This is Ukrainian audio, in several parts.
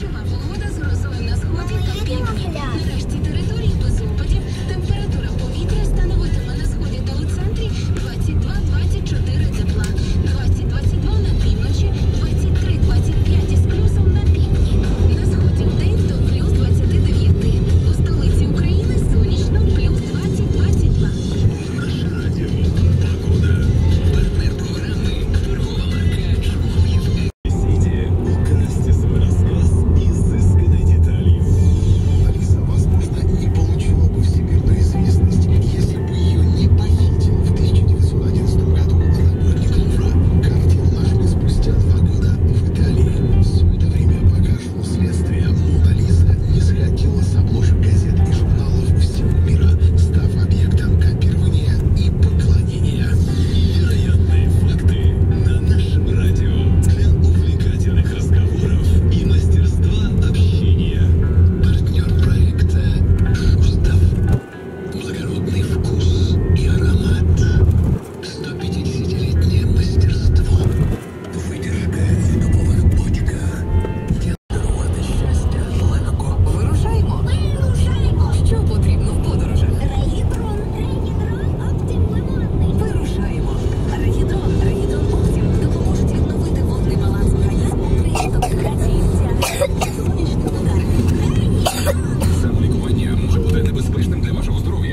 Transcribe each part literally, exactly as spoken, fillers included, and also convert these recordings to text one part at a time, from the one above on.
Зимова погода з грозою на сході та півдні. На решті території без опадів. Температура повітря становитиме на сході та у центрі двадцять два - двадцять чотири тепла. двадцять - двадцять два на півночі, двадцять три - двадцять п'ять із плюсом на півдні. На сході вдень до плюс двадцять дев'ять. У столиці України сонячно плюс двадцять - двадцять два. Наше радіо. Погода. Партнер программы торговая марка «Швуев». Сидя, украсьте свой рассказ изысканной деталью. Алиса, возможно, не получила бы всемирную известность, если бы ее не похитил в тысяча девятьсот одиннадцатом году работник Лувра. Картину нашли спустя два года в Италии. Все это время, пока шло следствие, Мона Лиза не сходила с обложек газет и журналов всего мира, став объектом копирования и поклонения. Невероятные факты на нашем радио для увлекательных разговоров и мастерства общения. Партнер проекта Шустов. Благородный вкус и аромат. сто пятидесятилетнее мастерство. Выдержка в дубовых бочках. Дарувати щастя легко. Вирушаємо. Вирушаємо. Що потрібно в подорожах? Регідрон. Регідрон Оптім лимонний. Вирушаємо. Регідрон. Регідрон Оптім допоможуть відновити водний баланс організму при інтоксикації. Сонячний удар. Самолікування може бути небезпечним для вашого здоров'я.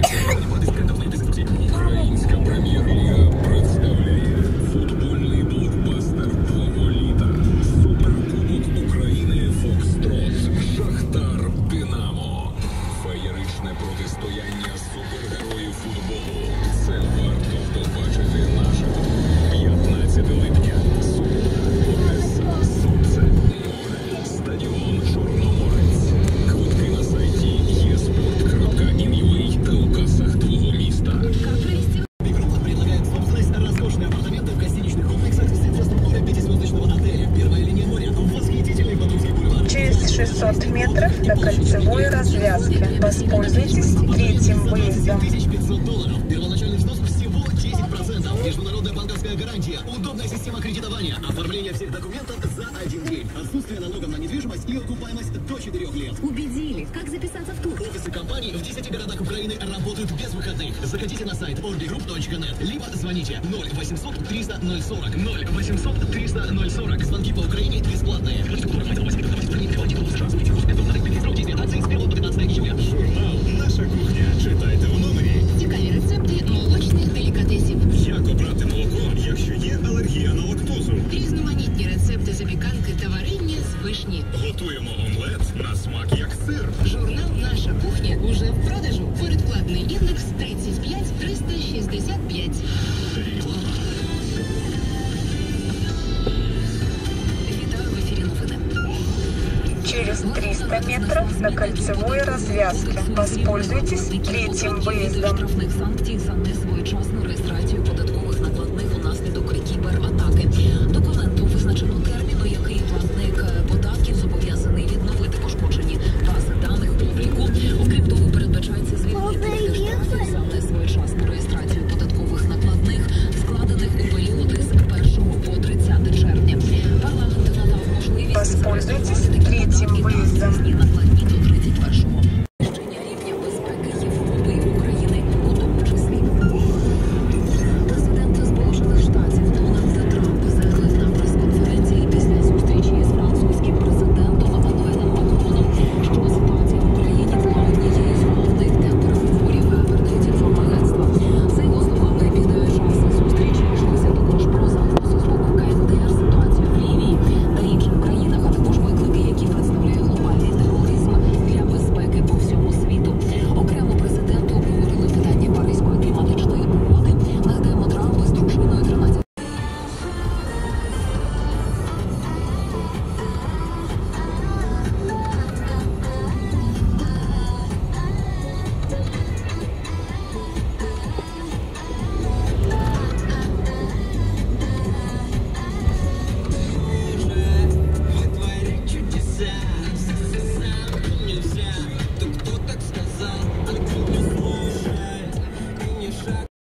Українська прем'єр-ліга представляє футбольний блокбастер твого літа. Суперкубок України «Фокстрот». Шахтар «Динамо». Феєричне протистояння супергероїв футболу. Це варто побачити наживо. п'ятнадцятого липня. Субота. Одеса. Сонце. Море. Стадіон Чорноморець. Квитки на сайті є спорт крапка ін ю а та у касах твого міста. Группа предлагает собственность роскошные апартаменты в гостиничных комплексах с инфраструктурой пятизвездочного отеля. Первая линия моря. Восхитительный Батумский бульвар. Через шестьсот метров до кольцевой развязки. Воспользуйтесь третьим выездом. тысяча пятьсот долларов. Первоначальный взнос всего десять процентов. Международная банковская гарантия. Удобная система кредитования. Оформление всех документов за один день. Отсутствие налогов на недвижимость и окупаемость до четырех лет. Убедили. Как записаться в тур? Офисы компаний в десяти городах Украины работают без выходных. Заходите на сайт орбигрупп точка нет, либо звоните ноль восемьсот триста ноль сорок. ноль восемьсот триста ноль сорок. Звонки по Украине бесплатные. Журнал «Наша кухня». Читайте у номері. Цікаві рецепти молочних делікатесів. Як обрати молоко, якщо є алергія на лактозу? Різноманітні рецепти запіканки та варення з вишні. Готуємо омлет на смак як сир. Журнал «Наша кухня» уже в продажу. Передплатний індекс тридцять п'ять триста шістдесят п'ять. Реклама. Вітаю в ефірі новини. Через триста метров до кольцевой развязки. Воспользуйтесь третьим выездом. Штрафних санкцій за несвоєчасну реєстрацію